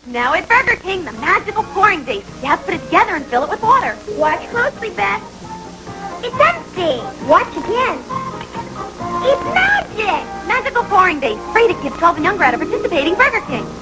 Now at Burger King, the magical pouring dish. You have to put it together and fill it with water. Watch closely, Beth. It's empty. Watch again. It's magic. Magical pouring dish. Free to kids 12 and younger at a participating Burger King.